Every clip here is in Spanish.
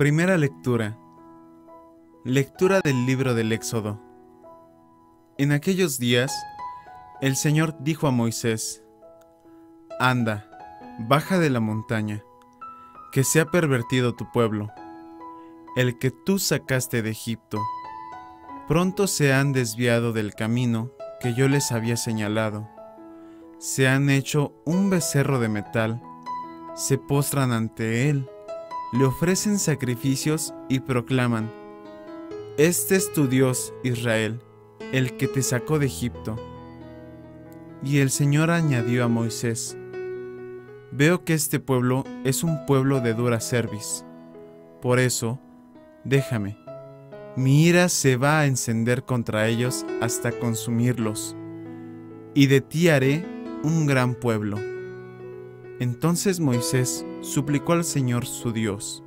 Primera lectura. Lectura del libro del Éxodo. En aquellos días, el Señor dijo a Moisés: Anda, baja de la montaña, que se ha pervertido tu pueblo, el que tú sacaste de Egipto. Pronto se han desviado del camino que yo les había señalado. Se han hecho un becerro de metal, se postran ante él, le ofrecen sacrificios y proclaman: Este es tu Dios, Israel, el que te sacó de Egipto. Y el Señor añadió a Moisés: Veo que este pueblo es un pueblo de dura cerviz. Por eso, déjame. Mi ira se va a encender contra ellos hasta consumirlos, y de ti haré un gran pueblo. Entonces Moisés suplicó al Señor su Dios: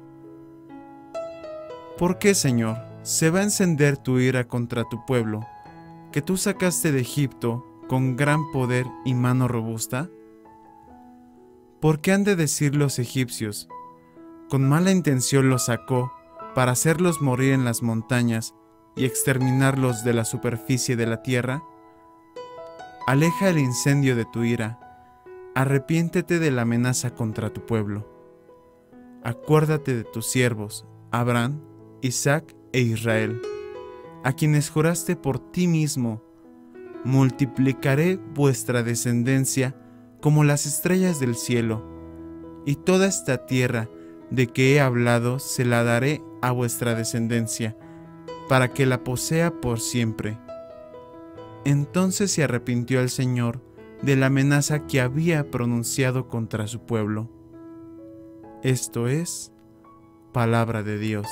¿Por qué, Señor, se va a encender tu ira contra tu pueblo, que tú sacaste de Egipto con gran poder y mano robusta? ¿Por qué han de decir los egipcios: con mala intención los sacó para hacerlos morir en las montañas y exterminarlos de la superficie de la tierra? Aleja el incendio de tu ira, arrepiéntete de la amenaza contra tu pueblo. Acuérdate de tus siervos, Abraham, Isaac e Israel, a quienes juraste por ti mismo: multiplicaré vuestra descendencia como las estrellas del cielo, y toda esta tierra de que he hablado se la daré a vuestra descendencia, para que la posea por siempre. Entonces se arrepintió el Señor de la amenaza que había pronunciado contra su pueblo. Esto es palabra de Dios.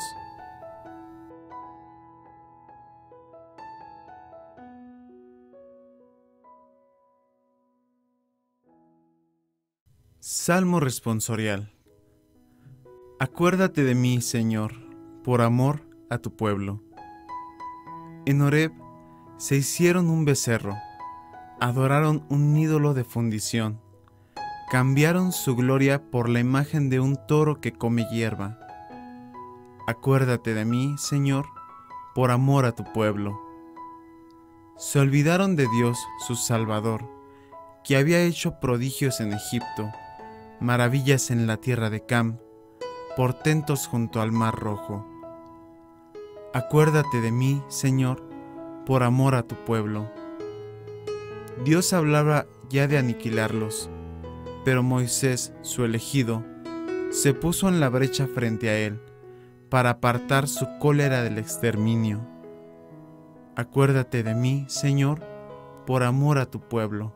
Salmo responsorial. Acuérdate de mí, Señor, por amor a tu pueblo. En Horeb se hicieron un becerro, adoraron un ídolo de fundición, cambiaron su gloria por la imagen de un toro que come hierba. Acuérdate de mí, Señor, por amor a tu pueblo. Se olvidaron de Dios, su Salvador, que había hecho prodigios en Egipto, maravillas en la tierra de Cam, portentos junto al mar Rojo. Acuérdate de mí, Señor, por amor a tu pueblo. Dios hablaba ya de aniquilarlos, pero Moisés, su elegido, se puso en la brecha frente a él, para apartar su cólera del exterminio. Acuérdate de mí, Señor, por amor a tu pueblo.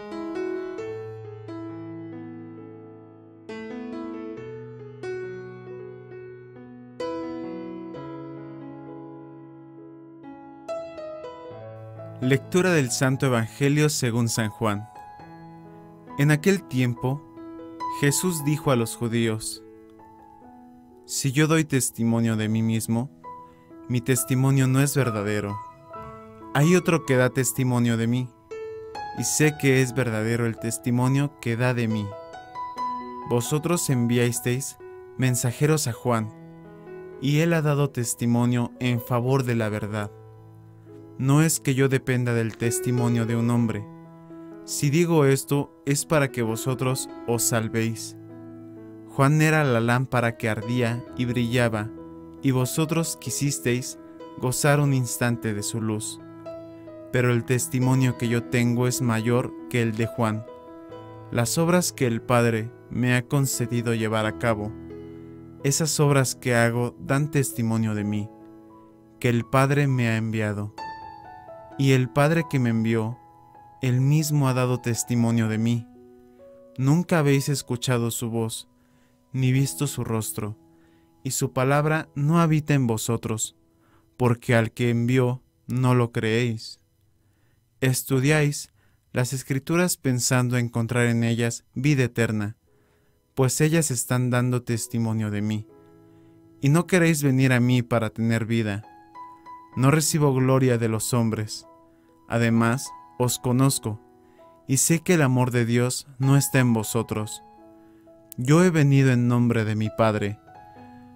Lectura del Santo Evangelio según San Juan. En aquel tiempo, Jesús dijo a los judíos: Si yo doy testimonio de mí mismo, mi testimonio no es verdadero. Hay otro que da testimonio de mí, y sé que es verdadero el testimonio que da de mí. Vosotros enviasteis mensajeros a Juan, y él ha dado testimonio en favor de la verdad. No es que yo dependa del testimonio de un hombre. Si digo esto, es para que vosotros os salvéis. Juan era la lámpara que ardía y brillaba, y vosotros quisisteis gozar un instante de su luz. Pero el testimonio que yo tengo es mayor que el de Juan. Las obras que el Padre me ha concedido llevar a cabo, esas obras que hago dan testimonio de mí, que el Padre me ha enviado. Y el Padre que me envió, él mismo ha dado testimonio de mí. Nunca habéis escuchado su voz, ni visto su rostro, y su palabra no habita en vosotros, porque al que envió no lo creéis. Estudiáis las Escrituras pensando encontrar en ellas vida eterna, pues ellas están dando testimonio de mí. Y no queréis venir a mí para tener vida. No recibo gloria de los hombres. Además, os conozco, y sé que el amor de Dios no está en vosotros. Yo he venido en nombre de mi Padre.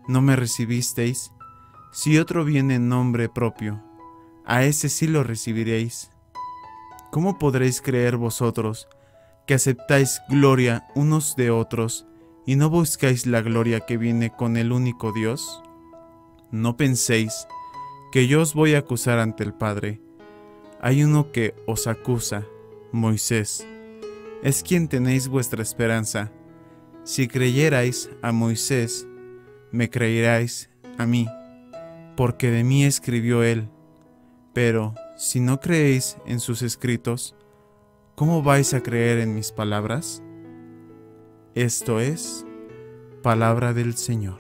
no me recibisteis. Si otro viene en nombre propio, a ese sí lo recibiréis. ¿Cómo podréis creer vosotros, que aceptáis gloria unos de otros, y no buscáis la gloria que viene con el único Dios? No penséis que yo os voy a acusar ante el Padre. Hay uno que os acusa, Moisés. Es quien tenéis vuestra esperanza. Si creyerais a Moisés, me creeráis a mí, porque de mí escribió él. Pero si no creéis en sus escritos, ¿cómo vais a creer en mis palabras? Esto es palabra del Señor.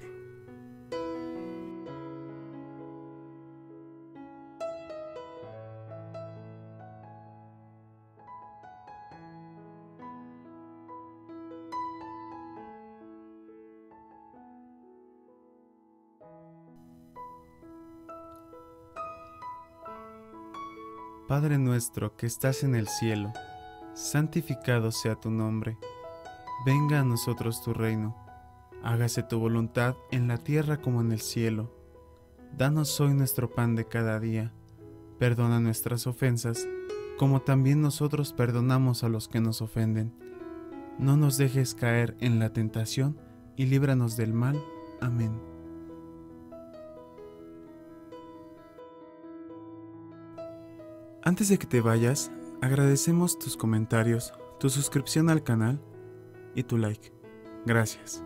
Padre nuestro que estás en el cielo, santificado sea tu nombre. Venga a nosotros tu reino. Hágase tu voluntad en la tierra como en el cielo. Danos hoy nuestro pan de cada día. Perdona nuestras ofensas, como también nosotros perdonamos a los que nos ofenden. No nos dejes caer en la tentación y líbranos del mal. Amén. Antes de que te vayas, agradecemos tus comentarios, tu suscripción al canal y tu like. Gracias.